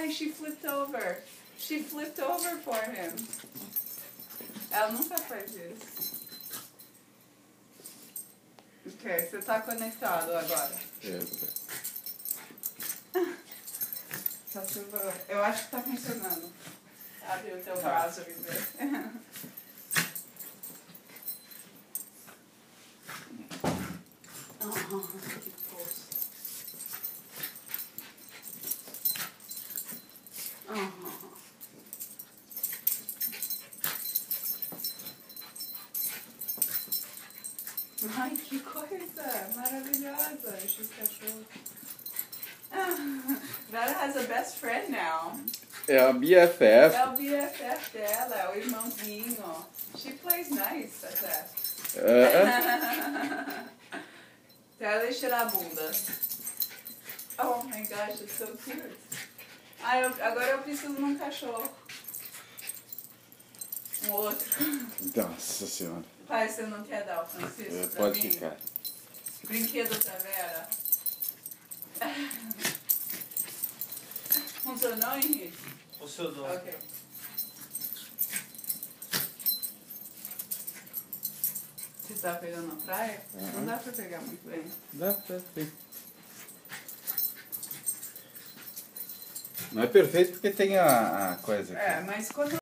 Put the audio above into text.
Ai, she flipped over. She flipped over for him. Ela nunca faz isso. Ok, você tá conectado agora. Eu acho que tá funcionando. Abre o teu braço e vê. Que fofo. Ai, que coisa maravilhosa, esses cachorros. Vera has a best friend now. É a BFF. É o BFF dela, é o irmãozinho. She plays nice até. Até ela tirar a bunda. Oh my gosh, it's so cute. Agora eu preciso de um cachorro. Um outro. Nossa senhora. Pai, você não quer dar o Francisco pra Pode mim? ficar. Brinquedo pra Vera. Funcionou, Henrique? Funcionou. Ok. Você tá pegando na praia? Não dá pra pegar muito bem. Dá pra ver. Não é perfeito porque tem a coisa aqui. Mas quando